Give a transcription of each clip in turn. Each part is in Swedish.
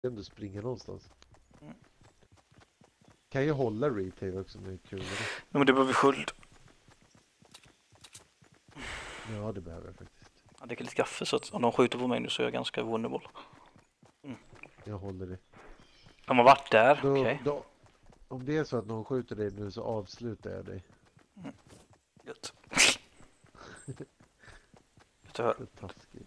Du springer någonstans. Kan ju hålla retail också med kulor. Men det behöver sköld. Ja, det behöver jag faktiskt. Jag dricker lite kaffe så att om de skjuter på mig nu så är jag ganska vulnerable. Jag håller det. De har varit där, okej. Om det är så att någon skjuter dig nu så avslutar jag dig. Gött. Det hör. Det är taskigt.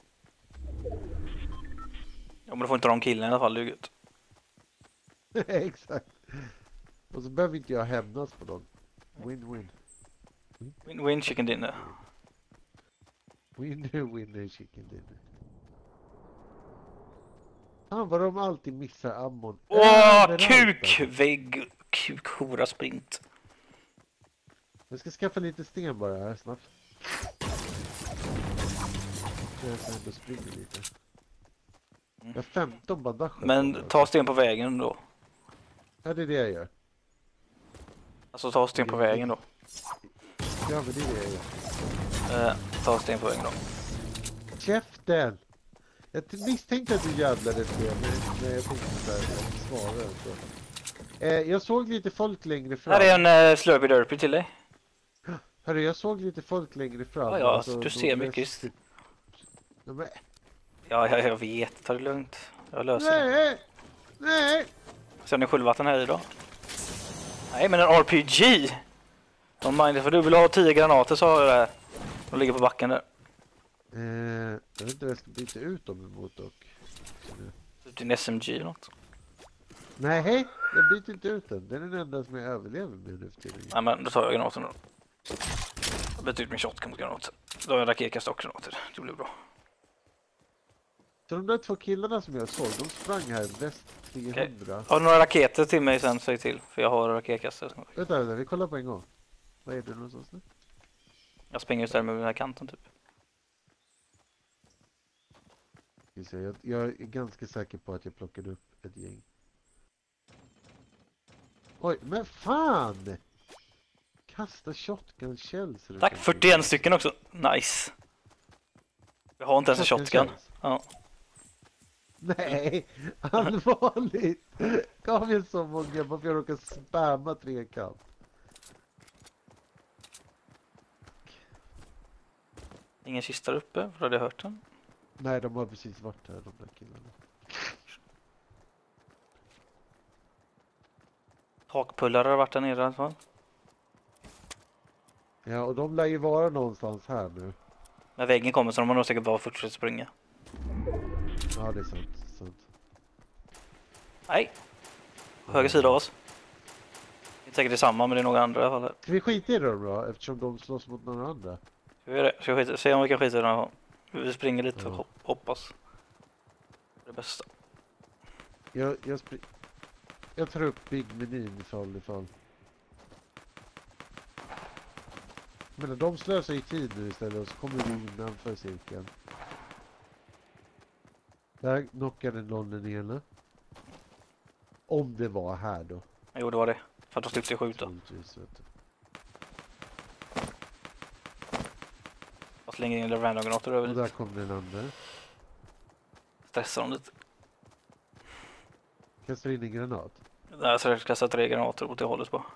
Ja, men då får inte de killen i alla fall, det är gött. Exakt. Och så behöver inte jag hämnas på dem. Win-win. Win-win chicken dinner. Winner chicken dinner. Fan vad de alltid missar ammon. Åh, kukvägg. Kukhora sprint. Jag ska skaffa lite sten bara här snabbt. Jag ska ändå springa lite. Jag har 15 bandager. Men ta sten på vägen då. Ja, det är det jag gör. Alltså ta sten på vägen då. Ja, men det är det jag gör. Ta sten på vägen då. Käften! Jag misstänkte att du jävlades det, men jag tänkte så här, jag svarade så. Jag såg lite folk längre fram. Här är en Slurpy Derpy till dig. Hörru, jag såg lite folk längre fram. Ja, alltså, du ser mycket. Ja, jag vet. Ta det lugnt. Jag löser det. Nej! Ser ni sköldvatten här i då? Nej, men en RPG! De mindar för du vill ha 10 granater så har jag det här. De ligger på backen där. Jag vet inte vad jag ska byta ut dem emot dock. Ut i en SMG eller något. Nej, jag byter inte ut den. Den är den enda som jag överlever med nu för tiden. Nej, men då tar jag granaten då. Jag byter ut min shotgun mot granater. Då har jag raketkast och granater. Det blir bra. Så de där 2 killarna som jag såg, de sprang här väst 300. Okay. Har du några raketer till mig sen, säg till. För jag har raketkastare. Vänta, vi kollar på en gång. Vad är det någonstans nu? Jag springer just där med den här kanten typ. Jag är ganska säker på att jag plockade upp ett gäng. Oj, men fan! Kasta shotgun shells. Tack, 41 stycken också. Nice. Jag har inte ens en shotgun. Ja. Nej, allvarligt. Gav jag så många bara för jag råkar spamma 3-kant. Ingen kista där uppe, för hade jag hört den. Nej, de har precis varit här, de där killarna. Takpullare har varit där nere i alla fall. Ja, och de lär ju vara någonstans här nu. När väggen kommer så de har nog säkert bara fortsätta springa. Ja, det är sant. Nej. Höger sida av oss. Det är säkert detsamma, men det är några andra i alla fall. Ska vi skita i dem då, eftersom de slåss mot några andra? Ska vi göra det? Ska vi se om vi kan skita i den här. Vi springer lite och hoppas. Det är det bästa. Jag tar upp big-menyn ifall. Men de slösar i tid nu istället och så kommer vi innanför cirkeln. Där knockade någon den ena. Om det var här då. Jo, det var det. För att de slutade skjuta. Jag slänger in random-granater över och dit. där kom den andra. Stressar dem lite. Kastar in en granat. Nej, så jag kastar 3 granater åt det hållet på.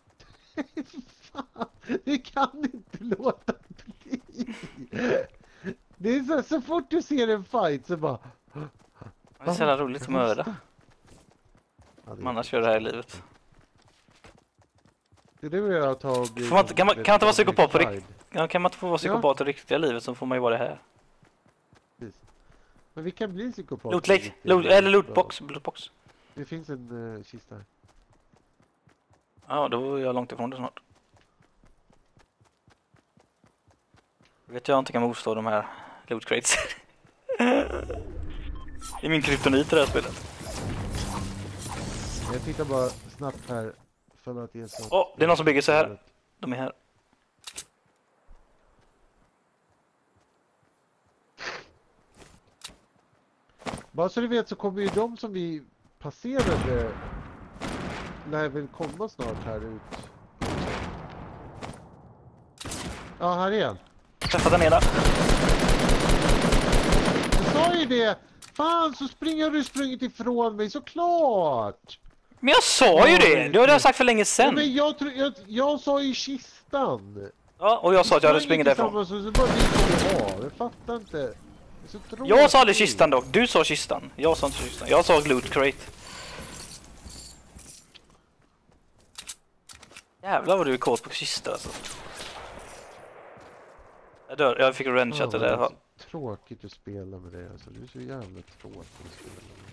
Fan, du kan inte låta bli. Det är så fort du ser en fight så bara... Det är så jävla roligt att mörda. Annars gör det här i livet. Det är det jag tar och blir... Kan man inte vara psykopat på riktigt? Kan man inte få vara psykopat i riktiga livet så får man ju vara det här. Precis. Men vi kan bli psykopat. Lootbox. Det finns en kista här. Ja, då är jag långt ifrån det snart. Jag vet jag inte kan motstå de här loot crates. Det är min kryptonit i det här spelet. Jag tittar bara snabbt här för att det är så... Det är någon som bygger så här. De är här. Bara så du vet så kommer ju de som vi passerade lär väl komma snart här ut. Ja, här är han. Träffat den ena. Jag sa ju det fan så springer du sprungit ifrån mig, såklart! Men jag sa ju det! Det har jag sagt för länge Ja, sedan. men jag sa ju kistan. Ja, och jag sa att jag hade sprungit därifrån. Och så bara vi av. Jag fattar inte. Det är så tråkigt. Jag sa aldrig kistan dock. Du sa kistan. Jag sa inte kistan. Jag sa loot crate. Jävlar vad du är kåt på kistor alltså. Jag dör. Jag fick wrencha till det i alla fall. Tråkigt att spela med dig alltså. Du är så jävla tråkig att spela med.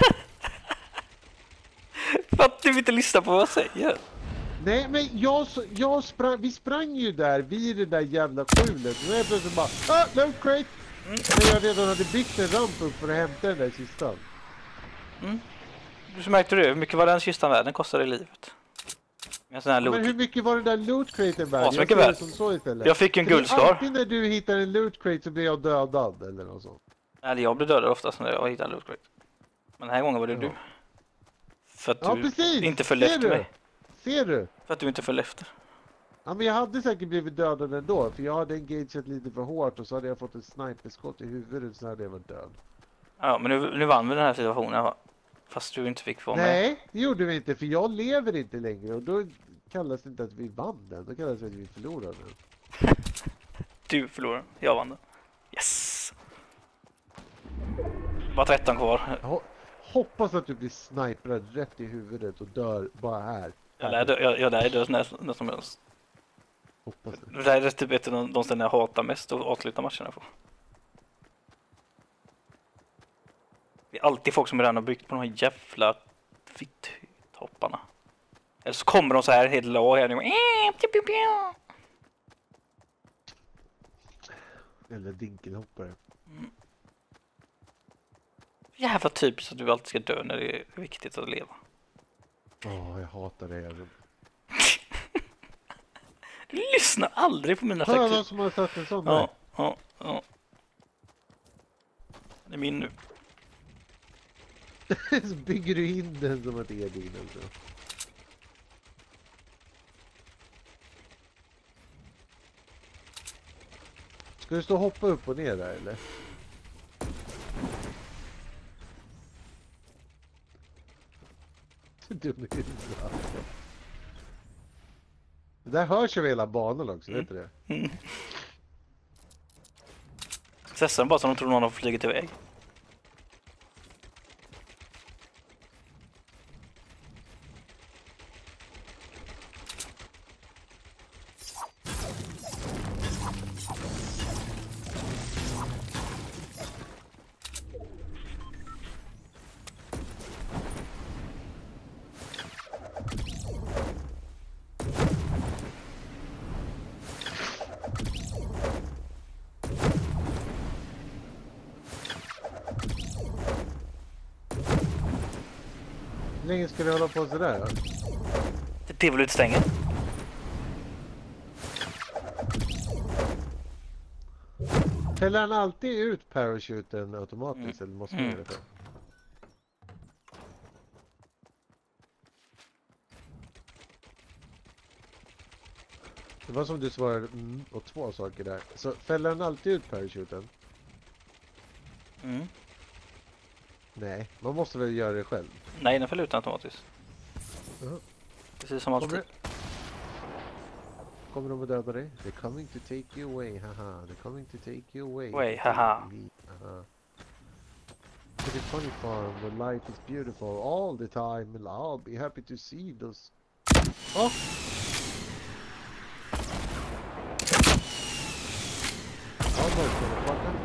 För att du inte lyssnar på vad jag säger. Nej, men vi sprang ju där vid det där jävla skjulet. Och jag plötsligt bara, loot crate! Men jag redan hade byggt en ramp upp för att hämta den där kistan. Så märkte du hur mycket var den kistan värd? Den kostade i livet. En sån här loot. Men hur mycket var den där loot craten värd? Så mycket värd. Som så istället. Jag fick en guldskar. Alltid när du hittar en loot crate så blir jag dödad eller något sånt. Nej, jag blir dödad oftast när jag hittar en loot crate. Men den här gången var det du. För att du precis. inte följde efter mig. Ser du? För att du inte följde efter. Ja, men jag hade säkert blivit dödad ändå. För jag hade engagerat lite för hårt och så hade jag fått ett sniperskott i huvudet så hade jag varit död. Ja, men nu vann vi den här situationen. Fast du inte fick vara med. Nej, det gjorde vi inte. För jag lever inte längre. Och då kallas det inte att vi vann den. Då kallas det att vi förlorade den. Du förlorade. Jag vann den. Yes! Bara 13 kvar. Hoppas att du blir sniprad rätt i huvudet och dör bara här. Jag lär dö när som helst. Hoppas det. Det här är typ ett av de ställen jag hatar mest och avsluta matcherna på. Det är alltid folk som redan har byggt på de här jävla fitthopparna. Eller så kommer de så här helt lag här nu. Eller dinkelhoppare. Jävla typiskt att du alltid ska dö när det är viktigt att leva. Jag hatar det. Du lyssnar aldrig på mina taktik. taktik. Någon som har satt en sån Ja. Det är min nu. Så bygger du in den som att det är din alltså. Ska du stå och hoppa upp och ner där eller? Dum i huvudet alltså. Det där hörs över hela banan också, vet du det? Sessan bara som de tror någon har flugit iväg. Hur länge ska du hålla på sådär då? Det vill utstänga. Fäller han alltid ut parachuten automatiskt eller måste man göra det? Det var som du svarade och två saker där. Så fäller han alltid ut parachuten? Nej, man måste väl göra det själv? Nej, den fäller ut automatiskt. Precis som alltid. Kommer de att döda dig? They're coming to take you away, haha. They're coming to take you away. Way, haha. To the funny farm where life is beautiful all the time and I'll be happy to see those. Oh! Almost motherfucker.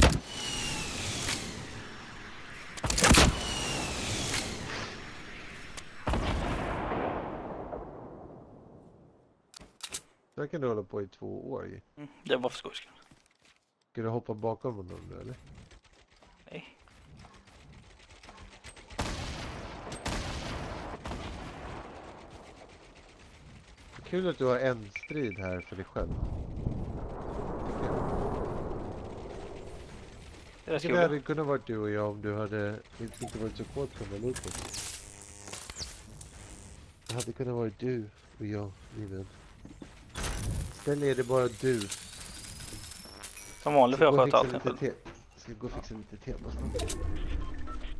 Så kan du hålla på i 2 år ju. Det var för skojs skull. Ska du hoppa bakom honom nu eller? Nej. Kul att du har en strid här för dig själv. Det hade kunnat varit du och jag om du hade inte varit så kåt på den looten. Det hade kunnat varit du och jag, min vän. Istället är det bara du. Som vanligt får jag sköta allt. Ska gå och fixa lite te bara snabbt.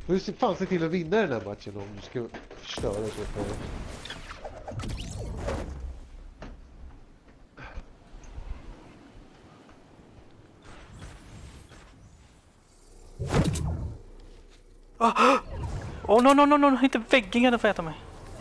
Du ska fan se till att vinna den här matchen om du ska förstöra så för dig. Åh, no, inte väggingen får äta mig.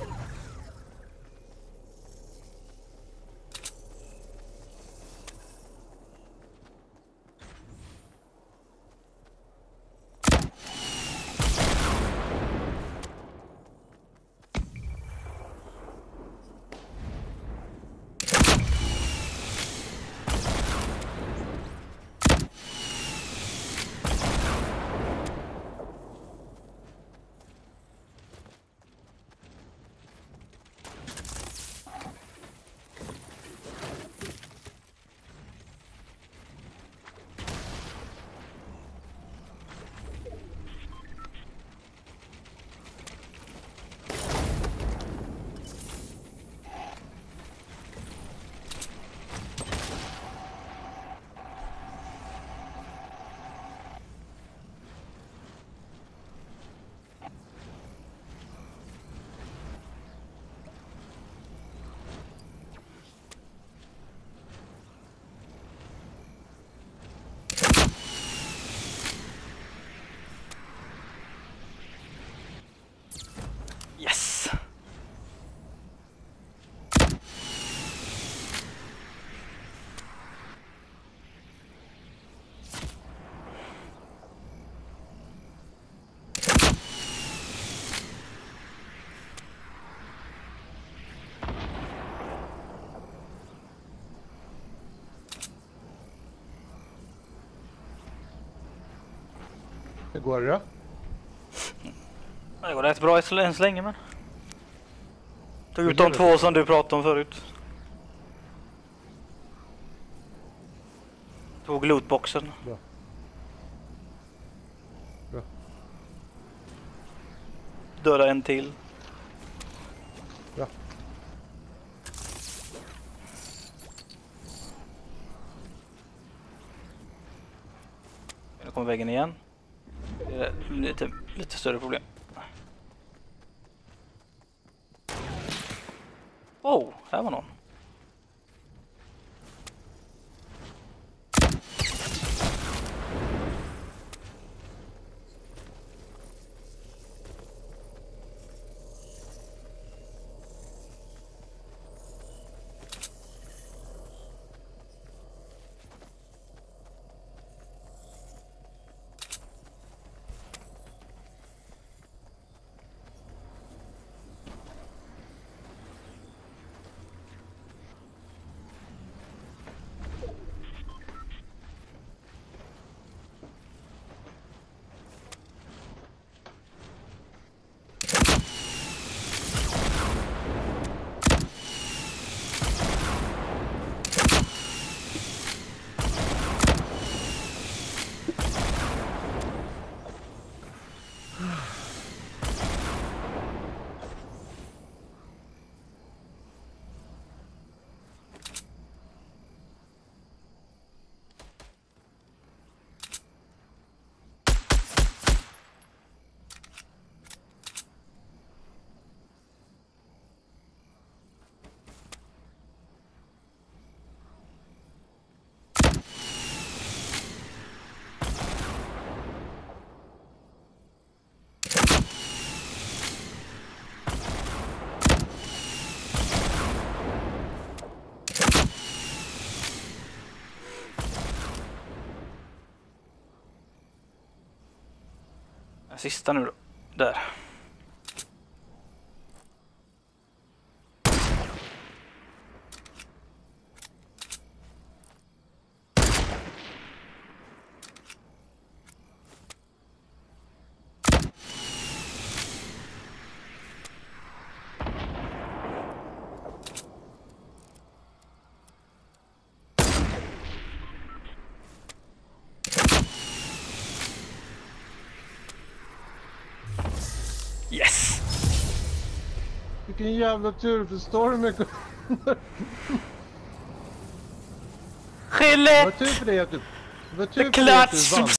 Yes! Hur går det då? Det går rätt bra än så länge, men... Tog ut de två som du pratade om förut. Tog lootboxen. Bra. Bra. Döda en till. Bra. Nu kommer väggen igen. Det är lite större problem. Oh, här var någon. Sista nu då. Där. Yes! Vilken jävla tur för stormen. Skille! Det var tur för dig att du vann.